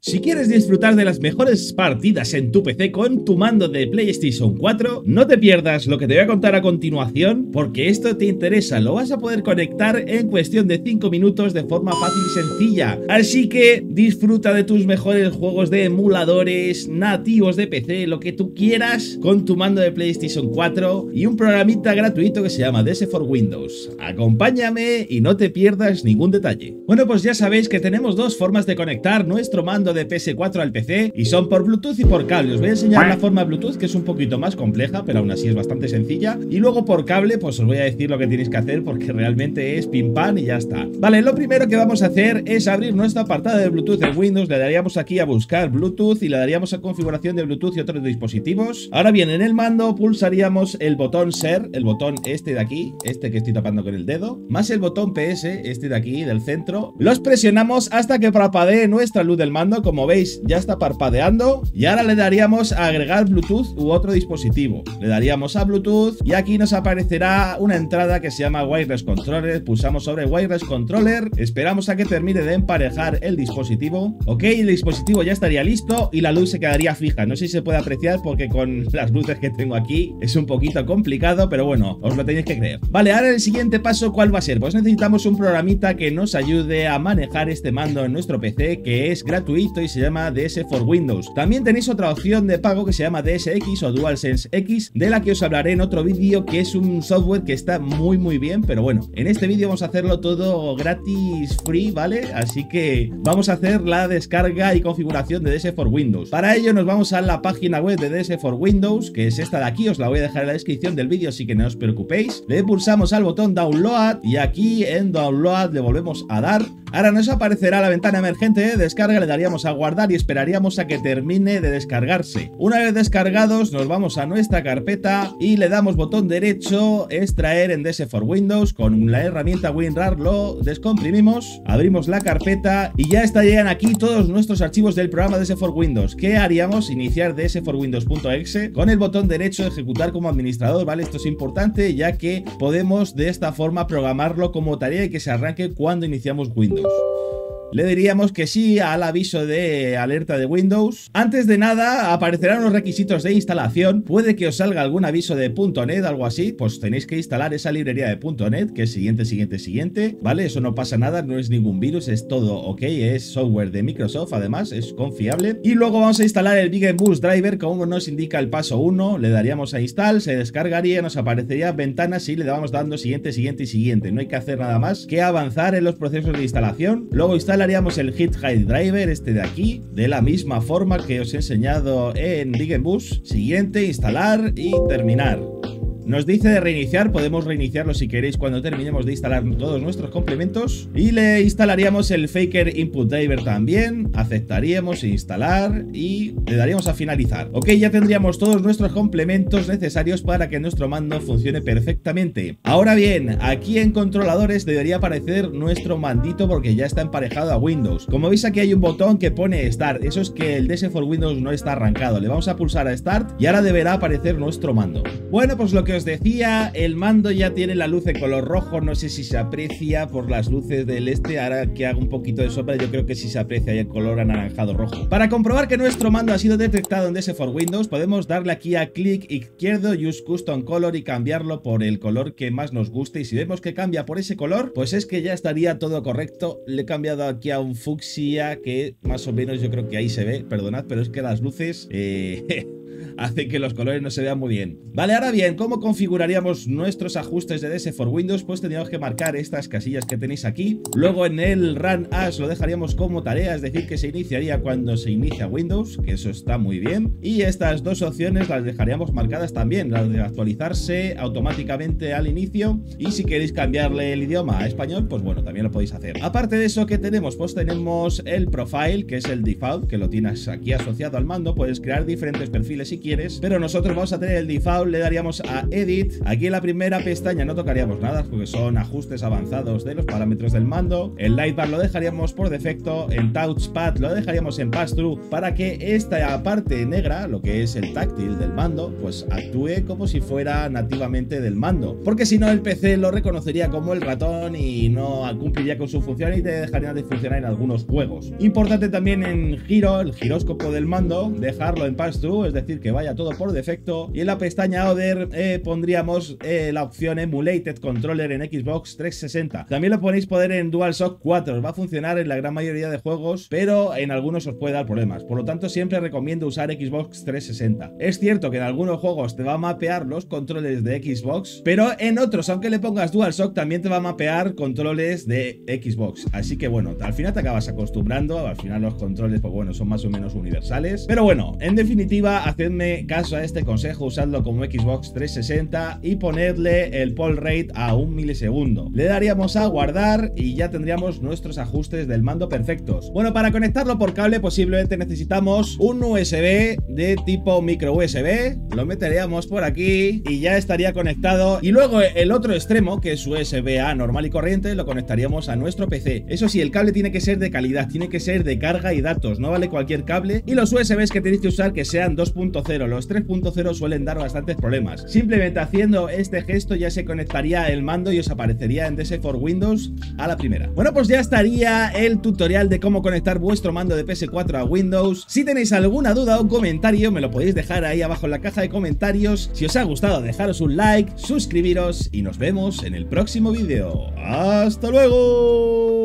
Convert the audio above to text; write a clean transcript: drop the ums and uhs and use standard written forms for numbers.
Si quieres disfrutar de las mejores partidas en tu PC con tu mando de PlayStation 4, no te pierdas lo que te voy a contar a continuación, porque esto te interesa. Lo vas a poder conectar en cuestión de 5 minutos de forma fácil y sencilla. Así que disfruta de tus mejores juegos de emuladores, nativos de PC, lo que tú quieras, con tu mando de PlayStation 4 y un programita gratuito que se llama DS for Windows. Acompáñame y no te pierdas ningún detalle. Bueno, pues ya sabéis que tenemos dos formas de conectar nuestro mando de PS4 al PC y son por Bluetooth y por cable. Os voy a enseñar la forma Bluetooth, que es un poquito más compleja, pero aún así es bastante sencilla, y luego por cable pues os voy a decir lo que tenéis que hacer, porque realmente es pim pam y ya está. Vale, lo primero que vamos a hacer es abrir nuestro apartado de Bluetooth en Windows. Le daríamos aquí a buscar Bluetooth y le daríamos a configuración de Bluetooth y otros dispositivos. Ahora bien, en el mando pulsaríamos el botón Share, el botón este de aquí, este que estoy tapando con el dedo, más el botón PS, este de aquí del centro. Los presionamos hasta que parpadee nuestra luz del mando. Como veis, ya está parpadeando. Y ahora le daríamos a agregar Bluetooth u otro dispositivo. Le daríamos a Bluetooth y aquí nos aparecerá una entrada que se llama Wireless Controller. Pulsamos sobre Wireless Controller, esperamos a que termine de emparejar el dispositivo. Ok, el dispositivo ya estaría listo y la luz se quedaría fija. No sé si se puede apreciar porque con las luces que tengo aquí es un poquito complicado, pero bueno, os lo tenéis que creer. Vale, ahora el siguiente paso, ¿cuál va a ser? Pues necesitamos un programita que nos ayude a manejar este mando en nuestro PC, que es gratuito y se llama DS for Windows. También tenéis otra opción de pago que se llama DSX o DualSense X, de la que os hablaré en otro vídeo, que es un software que está muy bien, pero bueno, en este vídeo vamos a hacerlo todo gratis, free, ¿vale? Así que vamos a hacer la descarga y configuración de DS for Windows. Para ello nos vamos a la página web de DS for Windows, que es esta de aquí, os la voy a dejar en la descripción del vídeo, así que no os preocupéis. Le pulsamos al botón Download y aquí en Download le volvemos a dar. Ahora nos aparecerá la ventana emergente de descarga, le daríamos a guardar y esperaríamos a que termine de descargarse. Una vez descargados nos vamos a nuestra carpeta y le damos botón derecho, extraer en DS for Windows. Con la herramienta WinRAR lo descomprimimos, abrimos la carpeta y ya estarían aquí todos nuestros archivos del programa DS for Windows. ¿Qué haríamos? Iniciar dsforwindows.exe con el botón derecho, ejecutar como administrador, ¿vale? Esto es importante ya que podemos de esta forma programarlo como tarea y que se arranque cuando iniciamos Windows. Le diríamos que sí al aviso de alerta de Windows. Antes de nada aparecerán los requisitos de instalación. Puede que os salga algún aviso de .NET, algo así. Pues tenéis que instalar esa librería de .NET, que es siguiente, ¿vale? Eso no pasa nada, no es ningún virus, es todo ok, es software de Microsoft, además es confiable. Y luego vamos a instalar el Big Bus Driver, como nos indica el paso 1. Le daríamos a install, se descargaría, nos aparecería ventanas y le damos dando siguiente. No hay que hacer nada más que avanzar en los procesos de instalación. Luego instalaríamos el Hit Hide Driver, este de aquí, de la misma forma que os he enseñado en Big Bus. Siguiente, instalar y terminar. Nos dice de reiniciar, podemos reiniciarlo si queréis cuando terminemos de instalar todos nuestros complementos. Y le instalaríamos el Faker Input Driver también, aceptaríamos instalar y le daríamos a finalizar. Ok, ya tendríamos todos nuestros complementos necesarios para que nuestro mando funcione perfectamente. Ahora bien, aquí en controladores debería aparecer nuestro mandito porque ya está emparejado a Windows. Como veis, aquí hay un botón que pone Start, eso es que el DS for Windows no está arrancado. Le vamos a pulsar a Start y ahora deberá aparecer nuestro mando. Bueno, pues lo que os decía, el mando ya tiene la luz de color rojo. No sé si se aprecia por las luces del este. Ahora que hago un poquito de sombra, yo creo que sí se aprecia ahí el color anaranjado rojo. Para comprobar que nuestro mando ha sido detectado en DS for Windows, podemos darle aquí a clic izquierdo, Use Custom Color, y cambiarlo por el color que más nos guste. Y si vemos que cambia por ese color, pues es que ya estaría todo correcto. Le he cambiado aquí a un fucsia, que más o menos yo creo que ahí se ve. Perdonad, pero es que las luces hace que los colores no se vean muy bien. Vale, ahora bien, ¿cómo configuraríamos nuestros ajustes de DS for Windows? Pues tendríamos que marcar estas casillas que tenéis aquí. Luego en el Run As lo dejaríamos como tarea, es decir, que se iniciaría cuando se inicia Windows, que eso está muy bien. Y estas dos opciones las dejaríamos marcadas también, las de actualizarse automáticamente al inicio. Y si queréis cambiarle el idioma a español, pues bueno, también lo podéis hacer. Aparte de eso, ¿qué tenemos? Pues tenemos el Profile, que es el default, que lo tienes aquí asociado al mando. Puedes crear diferentes perfiles si quieres, pero nosotros vamos a tener el default, le daríamos a Edit. Aquí en la primera pestaña no tocaríamos nada porque son ajustes avanzados de los parámetros del mando. El Lightbar lo dejaríamos por defecto, el Touchpad lo dejaríamos en Pass-Through para que esta parte negra, lo que es el táctil del mando, pues actúe como si fuera nativamente del mando, porque si no el PC lo reconocería como el ratón y no cumpliría con su función y te dejaría de funcionar en algunos juegos. Importante también en giro, el giróscopo del mando, dejarlo en Pass-Through, es decir, que vaya todo por defecto, y en la pestaña Other pondríamos la opción Emulated Controller en Xbox 360. También lo podéis poner en DualShock 4, va a funcionar en la gran mayoría de juegos, pero en algunos os puede dar problemas, por lo tanto siempre recomiendo usar Xbox 360. Es cierto que en algunos juegos te va a mapear los controles de Xbox, pero en otros, aunque le pongas DualShock, también te va a mapear controles de Xbox, así que bueno, al final te acabas acostumbrando, al final los controles pues bueno, son más o menos universales, pero bueno, en definitiva, hacedme caso a este consejo, usadlo como Xbox 360 y ponerle el poll rate a 1 milisegundo. Le daríamos a guardar y ya tendríamos nuestros ajustes del mando perfectos. Bueno, para conectarlo por cable posiblemente necesitamos un USB de tipo micro USB, lo meteríamos por aquí y ya estaría conectado, y luego el otro extremo, que es USB-A normal y corriente, lo conectaríamos a nuestro PC. Eso sí, el cable tiene que ser de calidad, tiene que ser de carga y datos, no vale cualquier cable, y los USBs que tenéis que usar que sean 2.0, los 3.0 suelen dar bastantes problemas. Simplemente haciendo este gesto ya se conectaría el mando y os aparecería en DS for Windows a la primera. Bueno, pues ya estaría el tutorial de cómo conectar vuestro mando de PS4 a Windows. Si tenéis alguna duda o comentario, me lo podéis dejar ahí abajo en la caja de comentarios. Si os ha gustado, dejaros un like, suscribiros y nos vemos en el próximo vídeo. ¡Hasta luego!